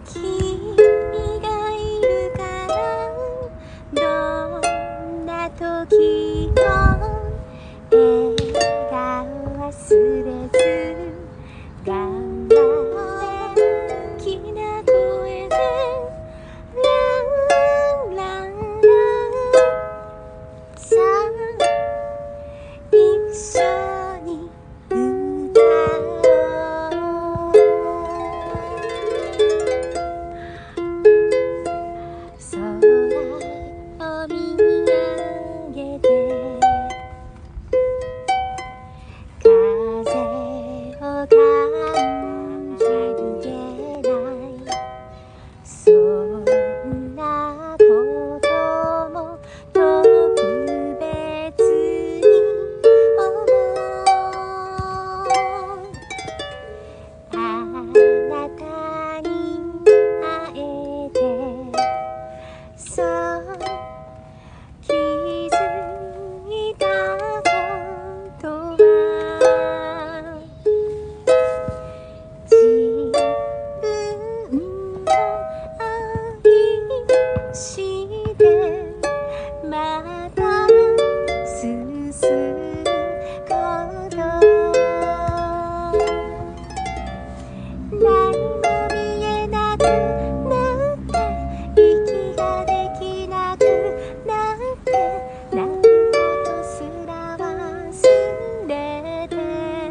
君がいるからどんな時も笑顔忘れず頑張って大きな声でランランランさあ一緒に歌おう空を見上げて風を感じるけないそんなことも特別に思うあなたに会えてそう気づいたことは自分を愛してまた進むこと何も見えなくなって息ができなくなって泣くことすら忘れて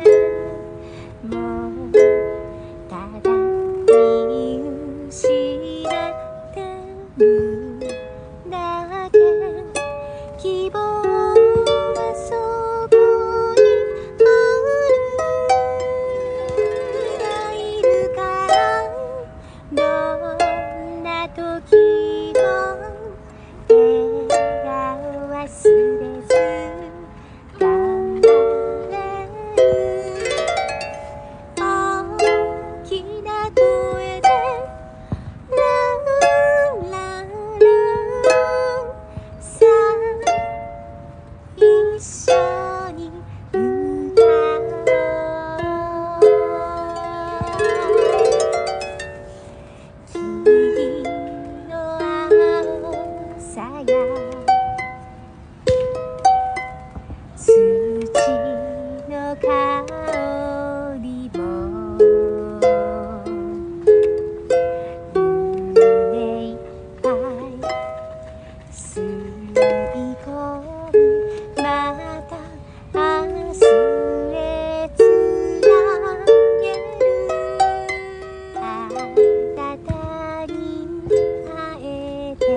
もうただ見失ってるだけ希望はそこにあるがいるからどんな時も笑顔忘れず頑張れる大きな声でランランランさあ一緒に歌おう霧の青さや土の香りも胸いっぱい吸い込むまた明日へつなげるあなたに会えて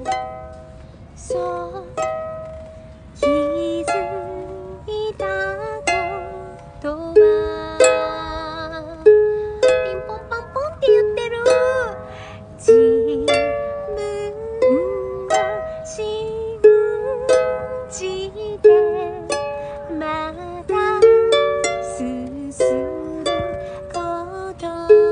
そう気づいたことはピンポンパンポンって言ってる自分を信じてまた進むこと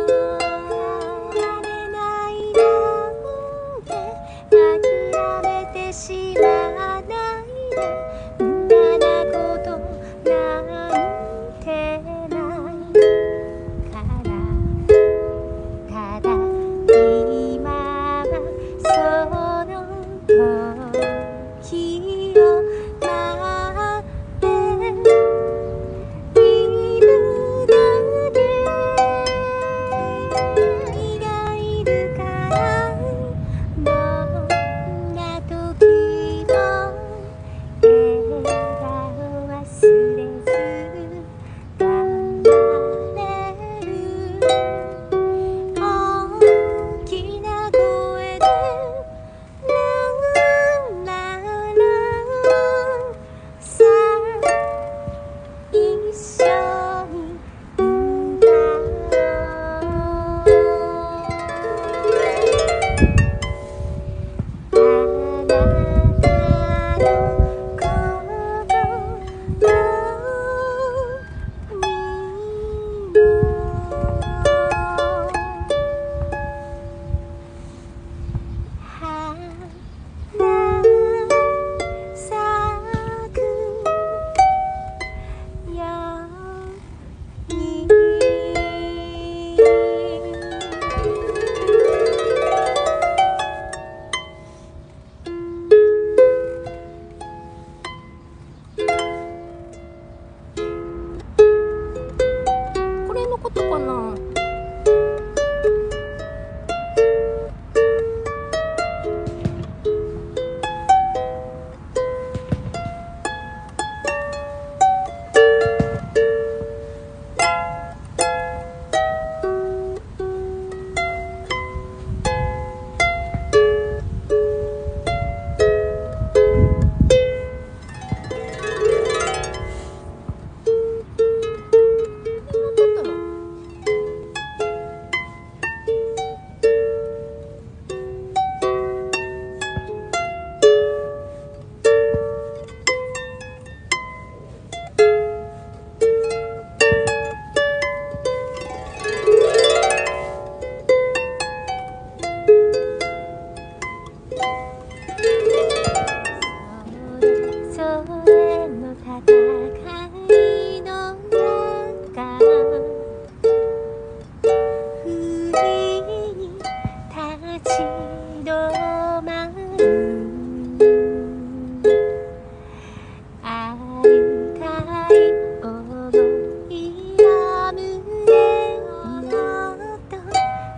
やれないなんて諦めてしまわないで無駄なことなんてないからただ今はその時を待っているだけ君がいるからどんな時も笑顔忘れず頑張れる大きな声でランランランさあ一緒に歌おうあなたの心にも花咲くように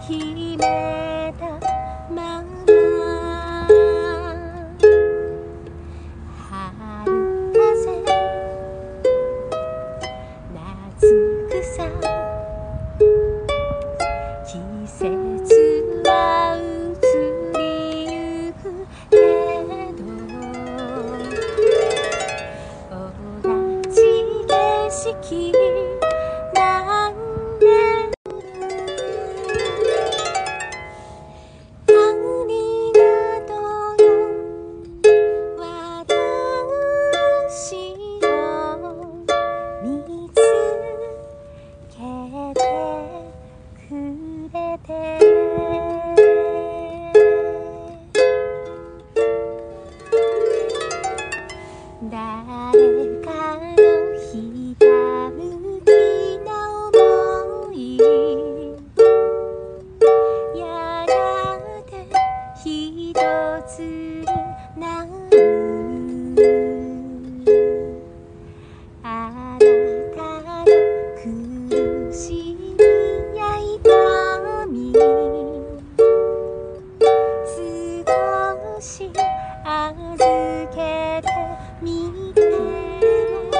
決めたまま春風夏草季節は移りゆくけど同じ景色何年ありがとうよ私を見つけてくれて誰かのひたむきな想いやがてひとつになるあなたの苦しみや痛み少し預けてみても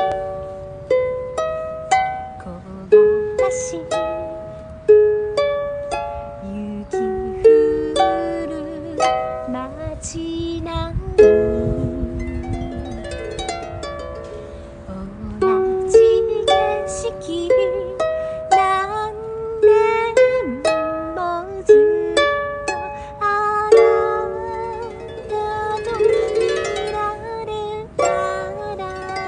木枯らし雪降る街並み同じ景色何年もずっとあなたといられたら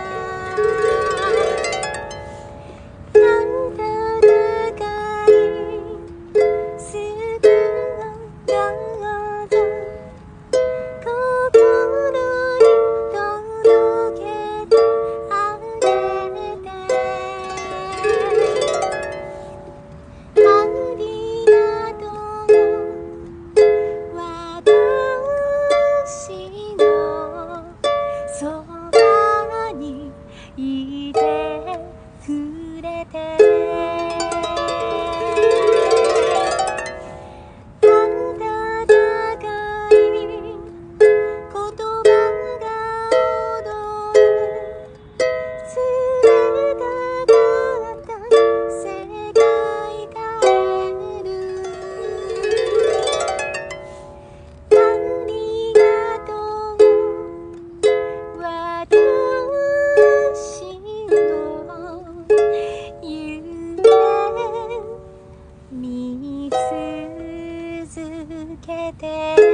暖かいすぐどうぞ心に届けてあげてありがとう私のそばにいてくれて温かい言葉が踊るすれたかった世界変えるありがとう私の夢見続けて